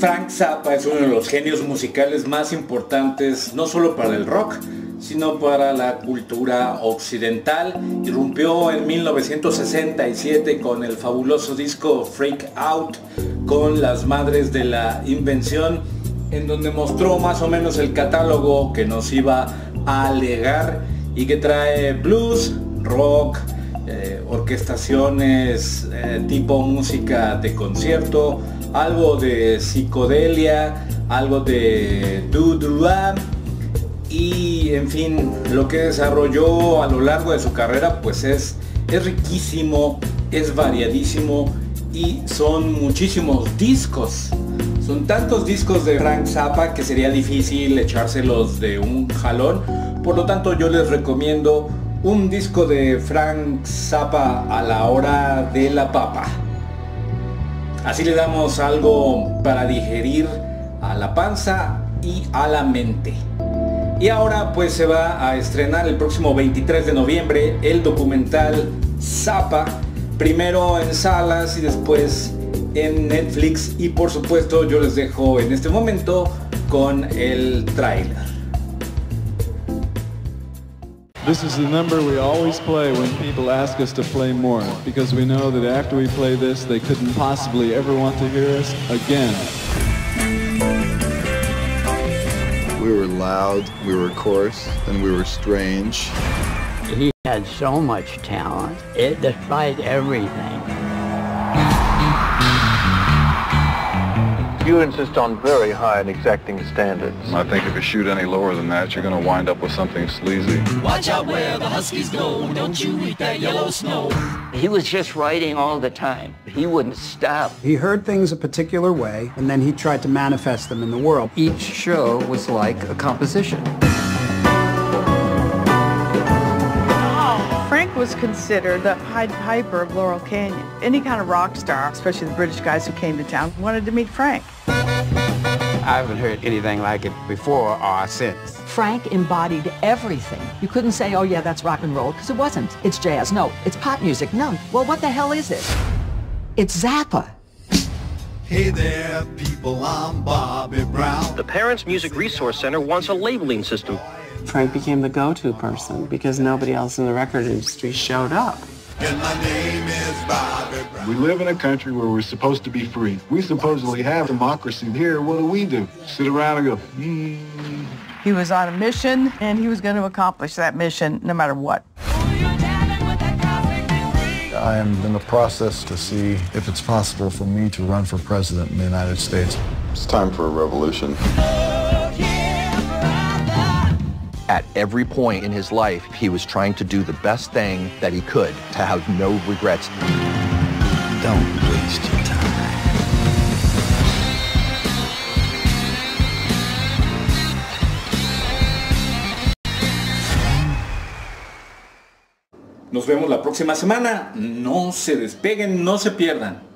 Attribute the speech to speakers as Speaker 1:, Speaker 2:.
Speaker 1: Frank Zappa es uno de los genios musicales más importantes, no solo para el rock, sino para la cultura occidental. Irrumpió en 1967 con el fabuloso disco Freak Out, con las madres de la invención, en donde mostró más o menos el catálogo que nos iba a legar y que trae blues, rock, orquestaciones tipo música de concierto, algo de psicodelia, algo de doo-doo-wah, y en fin, lo que desarrolló a lo largo de su carrera pues es riquísimo, es variadísimo y son muchísimos discos. Son tantos discos de Frank Zappa que sería difícil echárselos de un jalón. Por lo tanto, yo les recomiendo un disco de Frank Zappa a la hora de la papa. Así le damos algo para digerir a la panza y a la mente. Y ahora pues se va a estrenar el próximo 23 de noviembre el documental Zappa, primero en salas y después en Netflix, y por supuesto yo les dejo en este momento con el tráiler.
Speaker 2: This is the number we always play when people ask us to play more, because we know that after we play this, they couldn't possibly ever want to hear us again.
Speaker 3: We were loud, we were coarse, and we were strange.
Speaker 4: He had so much talent, it defied everything.
Speaker 5: You insist on very high and exacting standards.
Speaker 3: I think if you shoot any lower than that, you're going to wind up with something sleazy.
Speaker 6: Watch out where the Huskies go, don't you eat that yellow snow.
Speaker 4: He was just writing all the time. He wouldn't stop.
Speaker 7: He heard things a particular way, and then he tried to manifest them in the world.
Speaker 8: Each show was like a composition.
Speaker 9: Frank was considered the Pied Piper of Laurel Canyon. Any kind of rock star, especially the British guys who came to town, wanted to meet Frank.
Speaker 8: I haven't heard anything like it before or since.
Speaker 10: Frank embodied everything. You couldn't say, oh yeah, that's rock and roll, because it wasn't. It's jazz. No. It's pop music. No. Well, what the hell is it? It's Zappa.
Speaker 6: Hey there, people, I'm Bobby Brown.
Speaker 5: The Parents Music Resource Center wants a labeling system.
Speaker 11: Frank became the go-to person because nobody else in the record industry showed up.
Speaker 6: And my name is Bobby Brown.
Speaker 2: We live in a country where we're supposed to be free. We supposedly have democracy. Here, what do? Sit around and go,
Speaker 9: He was on a mission, and he was going to accomplish that mission no matter what.
Speaker 3: I am in the process to see if it's possible for me to run for president in the United States. It's time for a revolution.
Speaker 12: At every point in his life, he was trying to do the best thing that he could, to have no regrets.
Speaker 6: Don't waste your time.
Speaker 1: Nos vemos la próxima semana. No se despeguen, no se pierdan.